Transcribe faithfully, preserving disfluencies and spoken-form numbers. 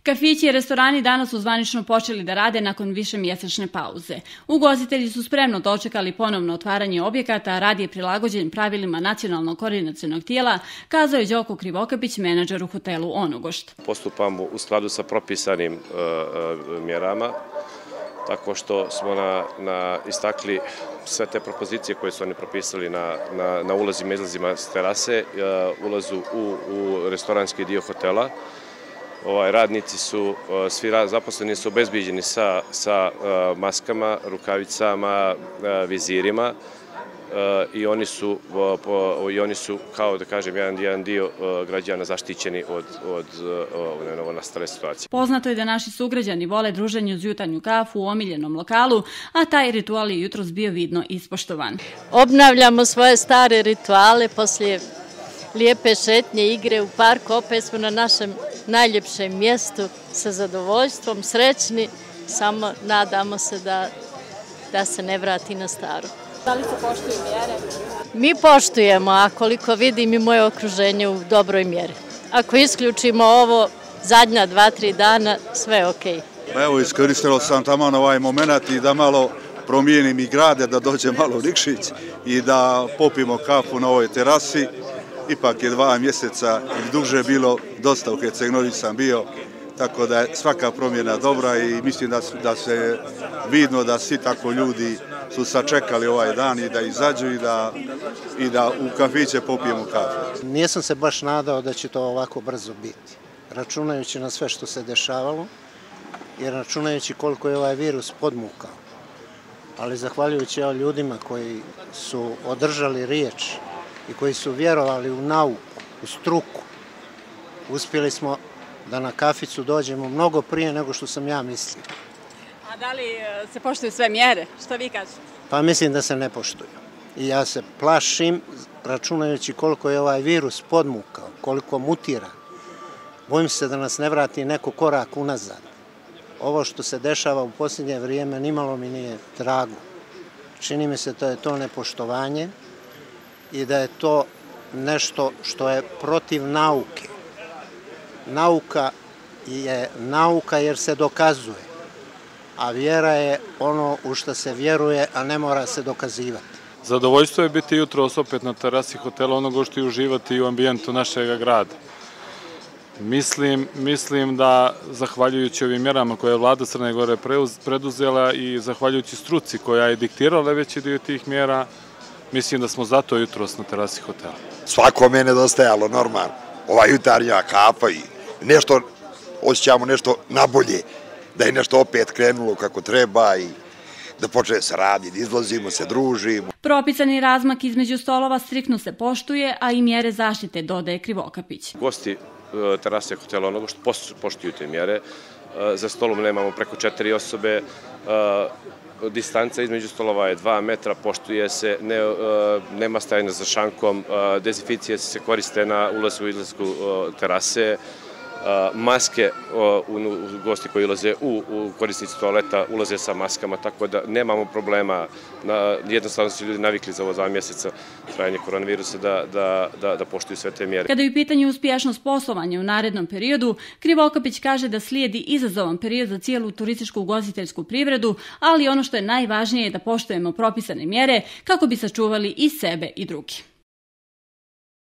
Kafići i restorani danas su zvanično počeli da rade nakon višemjesečne pauze. Ugostitelji su spremno dočekali ponovno otvaranje objekata, a rad je prilagođen pravilima nacionalnog koordinacionog tijela, kazao je Đoko Krivokapić, menadžer u hotelu Onogošt. Postupamo u skladu sa propisanim uh, mjerama, tako što smo na, na istakli sve te propozicije koje su oni propisali na, na, na ulazima i izlazima s terase, uh, ulazu u, u restoranski dio hotela. Ovaj, radnici su, svi zaposleni su obezbiđeni sa, sa uh, maskama, rukavicama, uh, vizirima uh, i, oni su, uh, po, i oni su, kao da kažem, jedan, jedan dio uh, građana zaštićeni od, od uh, novonastale situacije. Poznato je da naši sugrađani vole druženje uz jutarnju kafu u omiljenom lokalu, a taj ritual je jutros bio vidno ispoštovan. Obnavljamo svoje stare rituale poslije lijepe šetnje, igre u parku, opet smo na našem najljepšem mjestu sa zadovoljstvom, srećni, samo nadamo se da, da se ne vrati na staro. Da li se poštuju mjere? Mi poštujemo, a koliko vidim i moje okruženje u dobroj mjeri. Ako isključimo ovo zadnja dva, tri dana, sve je okej. Okay. Evo, iskoristilo sam tamo na ovaj moment i da malo promijenim i grade, da dođe malo Nikšić i da popimo kafu na ovoj terasi. Ipak je dva mjeseca ili duže bilo dosta u Herceg-Novi sam bio, tako da je svaka promjena dobra i mislim da, da se vidno da svi tako ljudi su sačekali ovaj dan i da izađu i da, i da u kafiće popijemo kafu. Nisam se baš nadao da će to ovako brzo biti, računajući na sve što se dešavalo i računajući koliko je ovaj virus podmukao. Ali zahvaljujući ljudima koji su održali riječ i koji su vjerovali u nauku, u struku, uspjeli smo da na kaficu dođemo mnogo prije nego što sam ja mislio. A da li se poštuju sve mjere? Što vi kažete? Pa mislim da se ne poštuju. I ja se plašim, računajući koliko je ovaj virus podmukao, koliko mutira. Bojim se da nas ne vrati neko korak unazad. Ovo što se dešava u posljednje vrijeme nimalo mi nije drago. Čini mi se da je to nepoštovanje i da je to nešto što je protiv nauke. Nauka je nauka jer se dokazuje, a vjera je ono u što se vjeruje, a ne mora se dokazivati. Zadovoljstvo je biti jutros opet na terasi hotela Onogošt i uživati u ambijentu našeg grada. Mislim, mislim da, zahvaljujući ovim mjerama koje je vlada Crne Gore preduzela i zahvaljujući struci koja je diktirala veći dio tih mjera, mislim da smo zato jutros na terasi hotela. Svakome je nedostajalo normalno. Ova jutarnja kafa i nešto, osjećamo nešto nabolje, da je nešto opet krenulo kako treba i da počne se raditi, da izlazimo, se družimo. Propisani razmak između stolova striktno se poštuje, a i mjere zaštite, dodaje Krivokapić. Gosti terase hotela Onogošt poštuju te mjere. Za stolom nemamo preko četiri osobe. Distanca između stolova je dva metra, poštuje se, ne, nema stajanja za šankom, dezinficije se koriste na ulazu i izlasku terase, maske, gosti koji ulaze u, u korisnici toaleta ulaze sa maskama, tako da nemamo problema. Jednostavno su ljudi navikli za ovo dva mjeseca trajanje koronavirusa da, da, da, da poštuju sve te mjere. Kada je u pitanju uspješnost poslovanja u narednom periodu, Krivokapić kaže da slijedi izazovan period za cijelu turističku ugostiteljsku privredu, ali ono što je najvažnije je da poštujemo propisane mjere kako bi sačuvali i sebe i drugi.